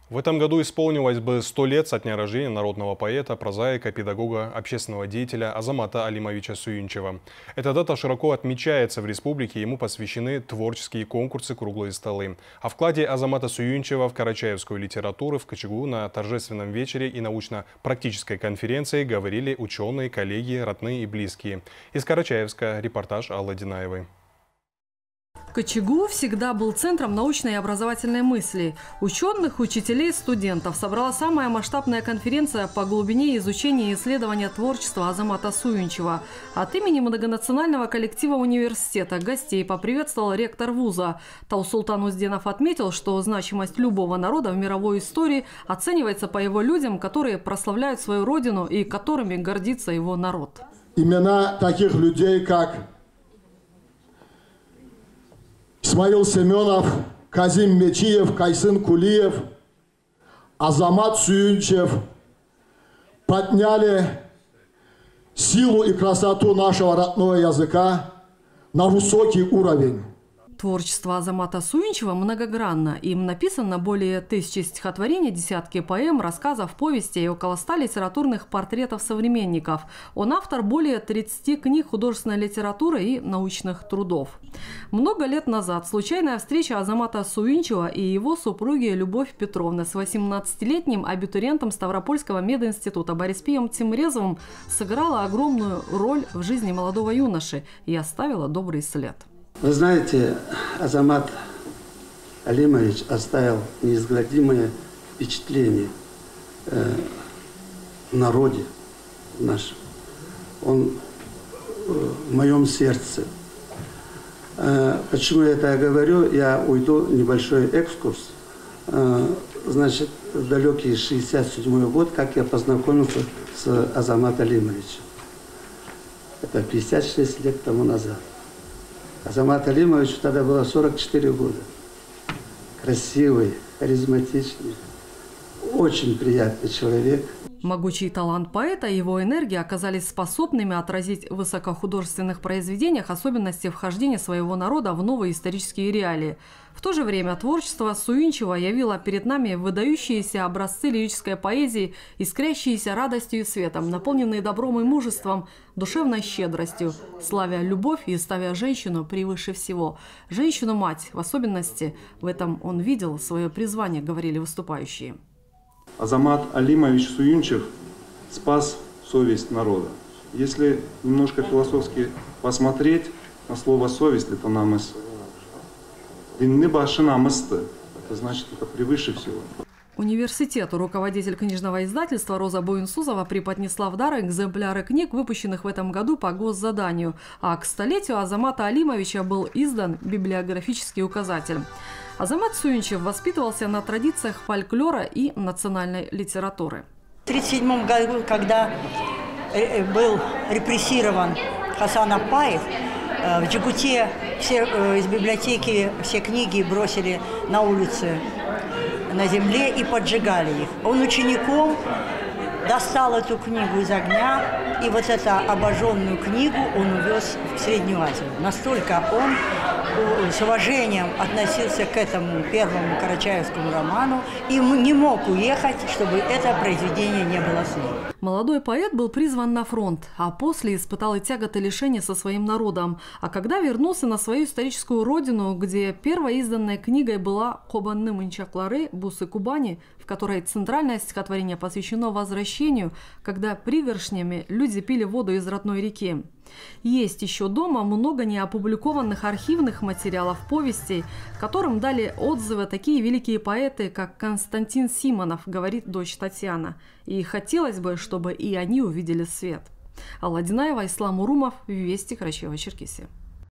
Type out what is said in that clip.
В этом году исполнилось бы 100 лет со дня рождения народного поэта, прозаика, педагога, общественного деятеля Азамата Алимовича Суюнчева. Эта дата широко отмечается в республике, ему посвящены творческие конкурсы, круглые столы. О вкладе Азамата Суюнчева в карачаевскую литературу в Кочегу на торжественном вечере и научно-практической конференции говорили ученые, коллеги, родные и близкие. Из Карачаевска репортаж Аллы Динаевой. Кочегу всегда был центром научной и образовательной мысли. Ученых, учителей, студентов собрала самая масштабная конференция по глубине изучения и исследования творчества Азамата Суюнчева. От имени многонационального коллектива университета гостей поприветствовал ректор вуза. Таусултан Узденов отметил, что значимость любого народа в мировой истории оценивается по его людям, которые прославляют свою родину и которыми гордится его народ. Имена таких людей, как Исмаил Семенов, Казим Мечиев, Кайсын Кулиев, Азамат Суюнчев подняли силу и красоту нашего родного языка на высокий уровень. Творчество Азамата Суюнчева многогранно. Им написано более 1000 стихотворений, десятки поэм, рассказов, повестей и около 100 литературных портретов современников. Он автор более 30 книг художественной литературы и научных трудов. Много лет назад случайная встреча Азамата Суюнчева и его супруги Любовь Петровны с 18-летним абитуриентом Ставропольского мединститута Бориспием Тимрезовым сыграла огромную роль в жизни молодого юноши и оставила добрый след. Вы знаете, Азамат Алимович оставил неизгладимое впечатление в народе нашем. Он в моем сердце. Почему я это говорю? Я уйду небольшой экскурс. Значит, в далекий 67-й год, как я познакомился с Азаматом Алимовичем. Это 56 лет тому назад. Азамат Алимовичу тогда было 44 года. Красивый, харизматичный, очень приятный человек. Могучий талант поэта и его энергия оказались способными отразить в высокохудожественных произведениях особенности вхождения своего народа в новые исторические реалии. В то же время творчество Суюнчева явило перед нами выдающиеся образцы лирической поэзии, искрящиеся радостью и светом, наполненные добром и мужеством, душевной щедростью, славя любовь и ставя женщину превыше всего. Женщину-мать, в особенности, в этом он видел свое призвание, говорили выступающие. Азамат Алимович Суюнчев спас совесть народа. Если немножко философски посмотреть на слово «совесть», это намыс. Это значит, это превыше всего. Университету руководитель книжного издательства Роза Буинсузова преподнесла в дар экземпляры книг, выпущенных в этом году по госзаданию. А к столетию Азамата Алимовича был издан библиографический указатель. Азамат Суюнчев воспитывался на традициях фольклора и национальной литературы. В 1937 году, когда был репрессирован Хасан Аппаев, в Джигуте из библиотеки все книги бросили на улице, на земле и поджигали их. Он учеником достал эту книгу из огня, и вот эту обожженную книгу он увез в Среднюю Азию. Настолько он с уважением относился к этому первому карачаевскому роману и не мог уехать, чтобы это произведение не было с ним. Молодой поэт был призван на фронт, а после испытал и тяготы лишения со своим народом. А когда вернулся на свою историческую родину, где первой изданной книгой была «Кобанны Мынчаклары. Бусы Кубани», в которой центральное стихотворение посвящено возвращению, когда пригоршнями люди пили воду из родной реки. Есть еще дома много неопубликованных архивных материалов, повестей, которым дали отзывы такие великие поэты, как Константин Симонов, говорит дочь Татьяна. И хотелось бы, чтобы и они увидели свет. Алла Динаева, Ислам Урумов, Вести, Карачаево-Черкесия.